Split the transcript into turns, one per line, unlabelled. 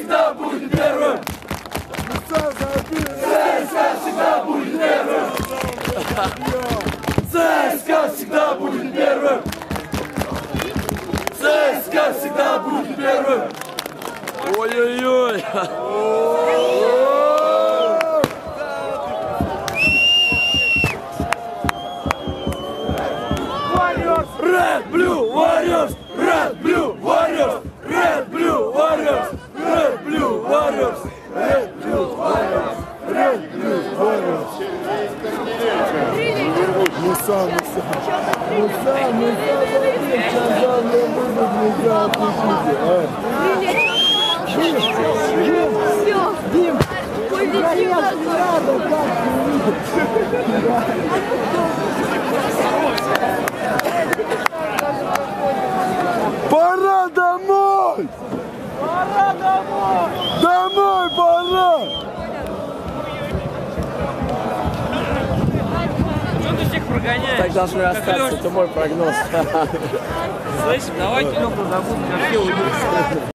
всегда будет первым. ЦСКА всегда будет первым. ЦСКА всегда будет первым. ЦСКА всегда будет первым.
Ой-ой-ой.
Red Blue Warriors! Red Blue Warriors! Red Blue Warriors! Red Blue Warriors! Red Blue Warriors! Red Blue Warriors! Муса, Дим, пора домой! Пора домой! Домой пора!
Что ты всех прогоняешь?
Так должны остаться, это мой прогноз.
Слышь, давай кино позабудем, как все уйдут.